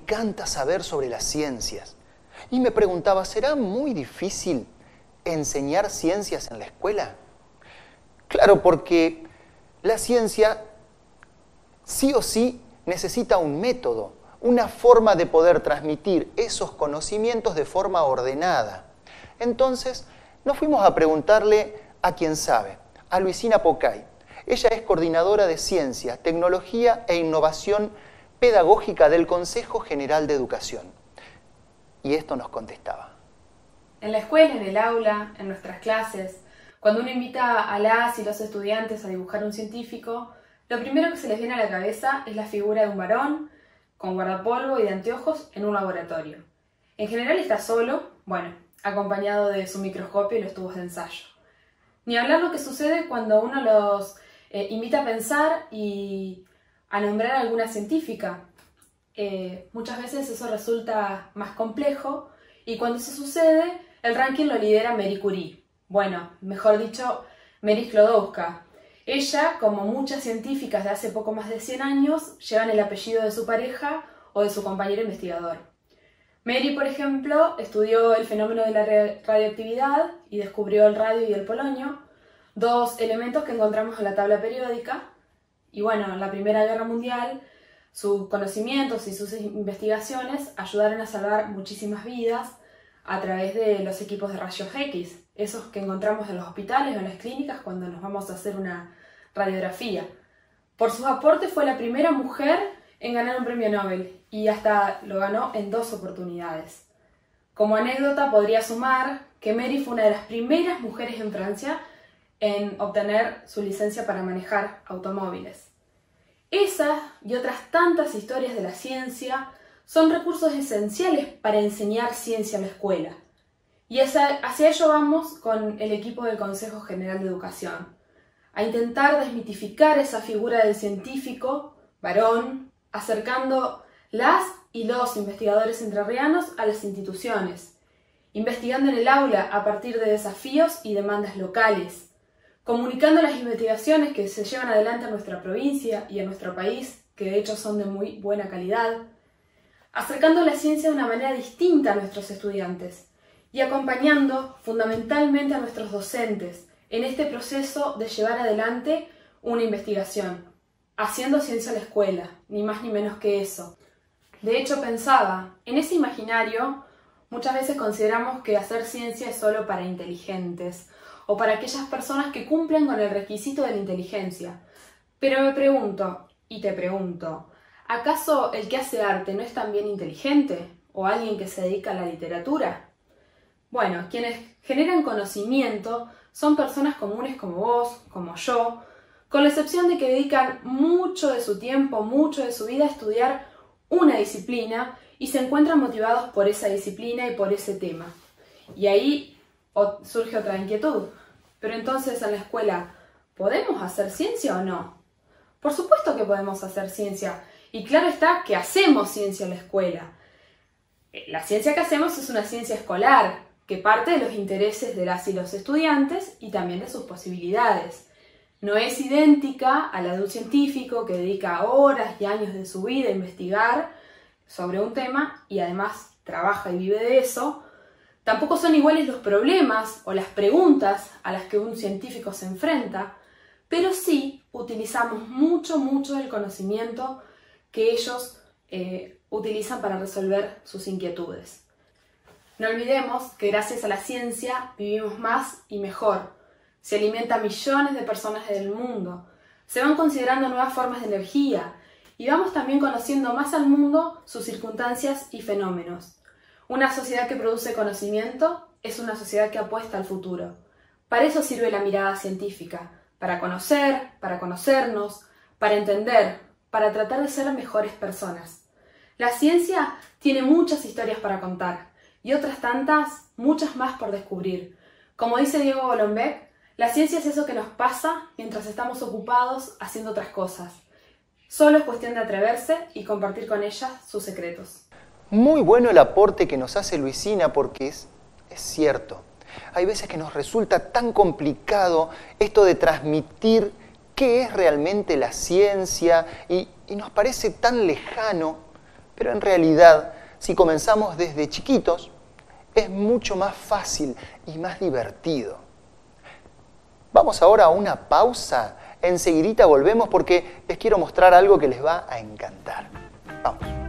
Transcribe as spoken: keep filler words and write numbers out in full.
encanta saber sobre las ciencias. Y me preguntaba, ¿será muy difícil enseñar ciencias en la escuela? Claro, porque la ciencia sí o sí necesita un método, una forma de poder transmitir esos conocimientos de forma ordenada. Entonces, nos fuimos a preguntarle a quien sabe, a Luisina Pocay. Ella es coordinadora de Ciencia, Tecnología e Innovación Pedagógica del Consejo General de Educación. Y esto nos contestaba. En la escuela, en el aula, en nuestras clases, cuando uno invita a las y los estudiantes a dibujar un científico, lo primero que se les viene a la cabeza es la figura de un varón con guardapolvo y de anteojos en un laboratorio. En general está solo, bueno, acompañado de su microscopio y los tubos de ensayo. Ni hablar lo que sucede cuando uno los eh, invita a pensar y a nombrar a alguna científica. Eh, muchas veces eso resulta más complejo y cuando eso sucede, el ranking lo lidera Marie Curie. Bueno, mejor dicho, Marie Sklodowska. Ella, como muchas científicas de hace poco más de cien años, llevan el apellido de su pareja o de su compañero investigador. Marie, por ejemplo, estudió el fenómeno de la radioactividad y descubrió el radio y el polonio, dos elementos que encontramos en la tabla periódica. Y bueno, en la Primera Guerra Mundial, sus conocimientos y sus investigaciones ayudaron a salvar muchísimas vidas a través de los equipos de rayos X, esos que encontramos en los hospitales o en las clínicas cuando nos vamos a hacer una radiografía. Por sus aportes fue la primera mujer en ganar un premio Nobel y hasta lo ganó en dos oportunidades. Como anécdota podría sumar que Marie fue una de las primeras mujeres en Francia en obtener su licencia para manejar automóviles. Esas y otras tantas historias de la ciencia son recursos esenciales para enseñar ciencia en la escuela. Y hacia ello vamos con el equipo del Consejo General de Educación, a intentar desmitificar esa figura del científico, varón, acercando las y los investigadores entrerrianos a las instituciones, investigando en el aula a partir de desafíos y demandas locales, comunicando las investigaciones que se llevan adelante en nuestra provincia y en nuestro país, que de hecho son de muy buena calidad, acercando la ciencia de una manera distinta a nuestros estudiantes y acompañando fundamentalmente a nuestros docentes en este proceso de llevar adelante una investigación, haciendo ciencia a la escuela, ni más ni menos que eso. De hecho pensaba, en ese imaginario muchas veces consideramos que hacer ciencia es solo para inteligentes o para aquellas personas que cumplen con el requisito de la inteligencia. Pero me pregunto, y te pregunto, ¿acaso el que hace arte no es también inteligente? ¿O alguien que se dedica a la literatura? Bueno, quienes generan conocimiento son personas comunes como vos, como yo, con la excepción de que dedican mucho de su tiempo, mucho de su vida a estudiar una disciplina y se encuentran motivados por esa disciplina y por ese tema. Y ahí surge otra inquietud. Pero entonces en la escuela, ¿podemos hacer ciencia o no? Por supuesto que podemos hacer ciencia. Y claro está que hacemos ciencia en la escuela. La ciencia que hacemos es una ciencia escolar, que parte de los intereses de las y los estudiantes y también de sus posibilidades. No es idéntica a la de un científico que dedica horas y años de su vida a investigar sobre un tema y además trabaja y vive de eso. Tampoco son iguales los problemas o las preguntas a las que un científico se enfrenta, pero sí utilizamos mucho, mucho del conocimiento que ellos eh, utilizan para resolver sus inquietudes. No olvidemos que gracias a la ciencia vivimos más y mejor. Se alimenta a millones de personas del mundo. Se van considerando nuevas formas de energía y vamos también conociendo más al mundo, sus circunstancias y fenómenos. Una sociedad que produce conocimiento es una sociedad que apuesta al futuro. Para eso sirve la mirada científica, para conocer, para conocernos, para entender, para tratar de ser mejores personas. La ciencia tiene muchas historias para contar y otras tantas, muchas más por descubrir. Como dice Diego Golombek, la ciencia es eso que nos pasa mientras estamos ocupados haciendo otras cosas. Solo es cuestión de atreverse y compartir con ella sus secretos. Muy bueno el aporte que nos hace Luisina porque es, es cierto. Hay veces que nos resulta tan complicado esto de transmitir qué es realmente la ciencia y, y nos parece tan lejano Pero en realidad, si comenzamos desde chiquitos, es mucho más fácil y más divertido. Vamos ahora a una pausa. Enseguidita volvemos porque les quiero mostrar algo que les va a encantar. Vamos.